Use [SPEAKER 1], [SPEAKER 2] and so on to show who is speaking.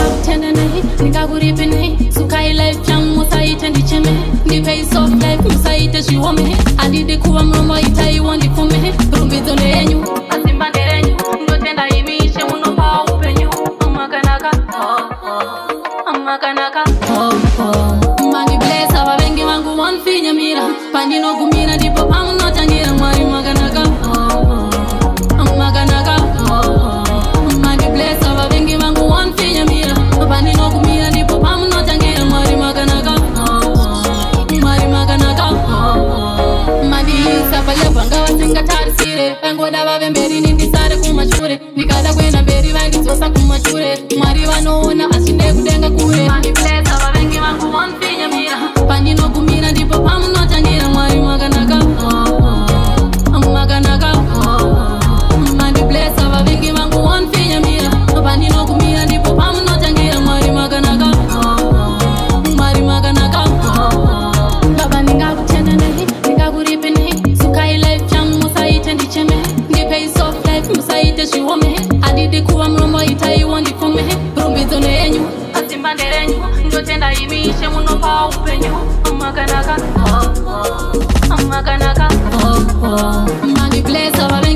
[SPEAKER 1] ngakutenda naye ndingakuripi naye sukai life yangu musaite ndicheme ndipei soft life musaite zviome handidi kuva muromo itaiwo ndifume rumbidzo ndenyu asimba nderenyu ndotenda imi ishe munopa upenyu amakanaka amakanaka mandiblesa vavengi vangu wanfinyamira pandinogumira ndipo pamunotangira mwari makanaka makanaka mandiblesa vavengi vangu wanfinyamira pandinogumira ndipo pamunotangira mwari makanaka mwari makanaka mandisa palebwanga vasingatarisire vangoda vave mberi nindisare kumashure ndikada kuenda mberi vandidzosa kumashure mwari vanoona asi ndekudenga kure mandiblesa vavengi vangu wanfinyamira pandinogumira ndipo pamunotangira mwari makanaka makanaka mandiblesa vavengi vangu wanfinyamira pandinogumira ndipo pamunotangira mwari makanaka mwari makanaka baba ndingakutenda naye ndingakuripi naye sukai life yangu musaite ndicheme ndipei soft life musaite zviome handidi kuva muromo itaiwo ndifume rumbidzo ndenyu asimba nderenyu ndotenda imi ishe munopa upenyu amakanaka amakanaka mandiblesa